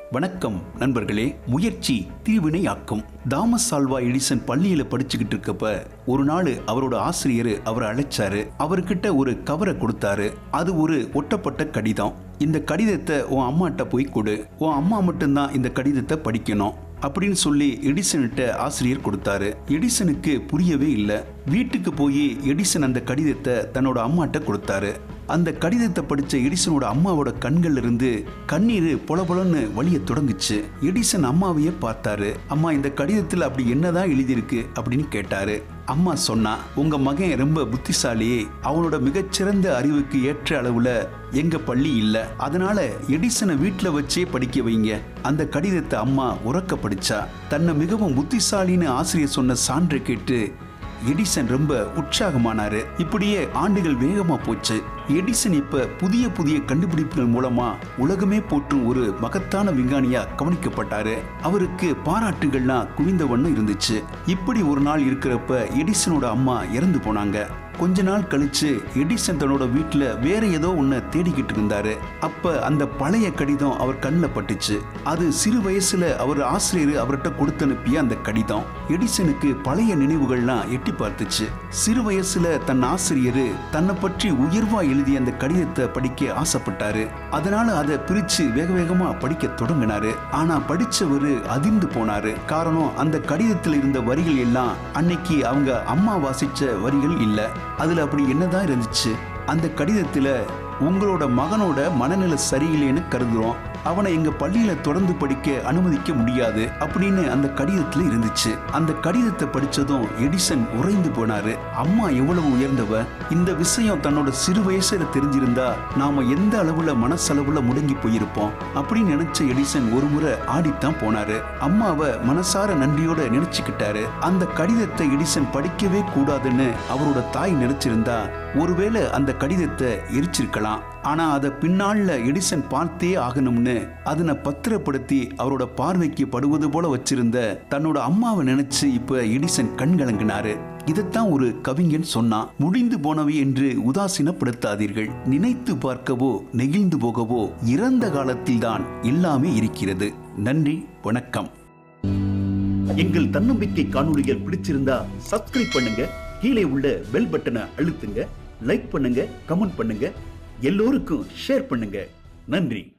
வணக்கம் நண்பர்களே. முயற்சி தீவினையாக்கும். தாமஸ் ஆல்வா எடிசன் பள்ளியில படிச்சுக்கிட்டு இருக்கப்ப ஒரு நாள் அவரோட ஆசிரியர் அவரை அழைச்சாரு. அவர்கிட்ட ஒரு கவரை கொடுத்தாரு. அது ஒரு ஒட்டப்பட்ட கடிதம். இந்த கடிதத்தை உன் அம்மாட்ட போய் கொடு, உன் அம்மா மட்டும்தான் இந்த கடிதத்தை படிக்கணும் அப்படின்னு சொல்லி எடிசன்கிட்ட ஆசிரியர் கொடுத்தாரு. எடிசனுக்கு புரியவே இல்லை. வீட்டுக்கு போய் எடிசன் அந்த கடிதத்தை தன்னோட அம்மாட்ட கொடுத்தாரு. அந்த கடிதத்தை படிச்ச எடிசனோட அம்மாவோட கண்கள்ல இருந்து கண்ணீர் பொலபொலன்னு வலிய தொடங்குச்சு. எடிசன் அம்மாவையே பார்த்தாரு. அம்மா, இந்த கடிதத்தில் அப்படி என்னதான் எழுதியிருக்கு அப்படின்னு கேட்டாரு. அம்மா சொன்னா, உங்க மகன் ரொம்ப புத்திசாலி, அவனோட மிகச்சிறந்த அறிவுக்கு ஏற்ற அளவுல எங்க பள்ளி இல்ல, அதனால எடிசனை வீட்டுல வச்சே படிக்க வைங்க. அந்த கடிதத்தை அம்மா உறக்க படிச்சா. தன்னை மிகவும் புத்திசாலின்னு ஆசிரியர் சொன்ன சான்றை கேட்டு எடிசன் ரொம்ப உற்சாகமானாரு. இப்படியே ஆண்டுகள் வேகமா போச்சு. எடிசன் இப்ப புதிய புதிய கண்டுபிடிப்புகள் மூலமா உலகமே போற்றும் ஒரு மகத்தான விஞ்ஞானியா கவனிக்கப்பட்டாரு. அவருக்கு பாராட்டுகள்லாம் குவிந்த வண்ணம் இருந்துச்சு. இப்படி ஒரு நாள் இருக்கிறப்ப எடிசனோட அம்மா இறந்து போனாங்க. கொஞ்ச நாள் கழிச்சு எடிசன் தன்னோட வீட்டுல வேற ஏதோ ஒன்ன தேடிக்கிட்டு இருந்தாரு. அப்ப அந்த பழைய கடிதம் அவர் கண்ணில் பட்டுச்சு. அது சிறு வயசுல அவர் ஆசிரியர் அவர்கிட்ட கொடுத்து அனுப்பிய அந்த கடிதம். எடிசனுக்கு பழைய நினைவுகள்லாம் எட்டி பார்த்துச்சு. சிறு வயசுல தன் ஆசிரியர் தன்னை பற்றி உயர்வா எழுதிய அந்த கடிதத்தை படிக்க ஆசைப்பட்டாரு. அதனால அதை பிரிச்சு வேக வேகமா படிக்க தொடங்கினாரு. ஆனா படிச்சவரு அதிர்ந்து போனாரு. காரணம், அந்த கடிதத்தில் இருந்த வரிகள் எல்லாம் அன்னைக்கு அவங்க அம்மா வாசிச்ச வரிகள் இல்ல. அதுல அப்படி என்னதான் இருந்துச்சு? அந்த கடிதத்துல, உங்களோட மகனோட மனநிலை சரியில்லைன்னு கருதுறோம், அவனை எங்க பள்ளியில தொடர்ந்து படிக்க அனுமதிக்க முடியாது அப்படின்னு அந்த கடிதத்துல இருந்துச்சு. அந்த கடிதத்தை படிச்சதும் எடிசன் உறைந்து போனாரு. அம்மா எவ்வளவு உயர்ந்தவ, இந்த விஷயம் தன்னோட சிறு வயசுல தெரிஞ்சிருந்தா நாம எந்த அளவுல மனசளவுல முடங்கி போயிருப்போம் அப்படின்னு நினைச்ச எடிசன் ஒரு முறை ஆடித்தான் போனாரு. அம்மாவை மனசார நன்றியோட நினைச்சுக்கிட்டாரு. அந்த கடிதத்தை எடிசன் படிக்கவே கூடாதுன்னு அவரோட தாய் நினைச்சிருந்தா ஒருவேளை அந்த கடிதத்தை எரிச்சிருக்கலாம். ஆனா அதை பின்னால எடிசன் பார்த்தே ஆகணும்னு அதனை பத்திரப்படுத்தி அவரோட பார்வைக்கு படுவது போல வச்சிருந்த தன்னோட அம்மாவை நினைச்சு இப்ப எடிசன் கண்கலங்கினாரு. இதைத்தான் ஒரு கவிஞன் சொன்னான், முடிந்து போனவை என்று உதாசீனப்படுத்தாதீர்கள், நினைத்து பார்க்கவோ நெகிழ்ந்து போகவோ இறந்த காலத்தில் தான் எல்லாமே இருக்கிறது. நன்றி, வணக்கம். எங்கள் தன்னம்பிக்கை காணொளிகள் பிடிச்சிருந்தா சப்ஸ்கிரைப் பண்ணுங்க, கீழே உள்ள பெல் பட்டனை அழுத்துங்க, லைக் பண்ணுங்க, கமெண்ட் பண்ணுங்க, எல்லோருக்கும் ஷேர் பண்ணுங்க. நன்றி.